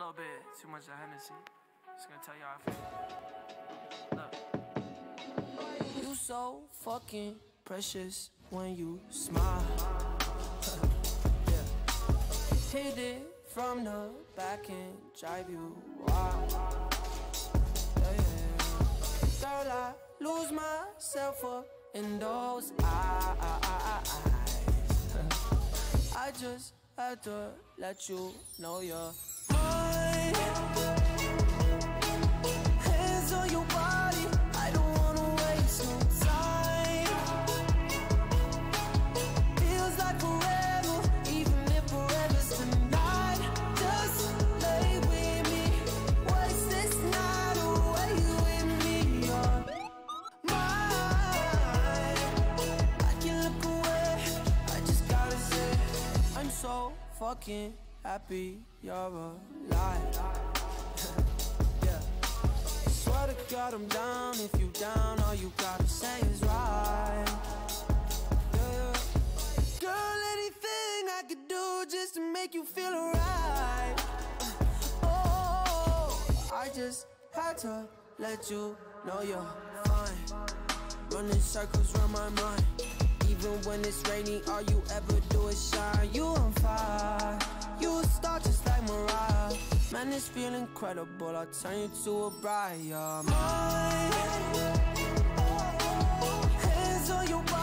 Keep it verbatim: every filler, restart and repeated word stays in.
little bit too much of Hennessy. Just gonna tell you how I feel. Look. You so fucking precious when you smile. Yeah. Hit it from the back and drive you wild. Yeah, yeah. Girl, I lose myself up in those eyes. I just had to let you know you're mine. Hands on your body, I don't wanna waste no time. Feels like forever, even if forever's tonight. Just lay with me, waste this night away with me. You're mine. I can look away, I just gotta say I'm so fucking happy you're alive. Yeah. Swear to God I'm down. If you down, all you gotta say is right. Yeah, yeah. Girl, anything I could do just to make you feel alright. Oh, I just had to let you know you're fine. Running circles around my mind. Even when it's raining, all you ever do is shine. You on fire, you a star just like Mariah. Man, this feel incredible, I'll turn you to a bride. You're mine. Hands on your body.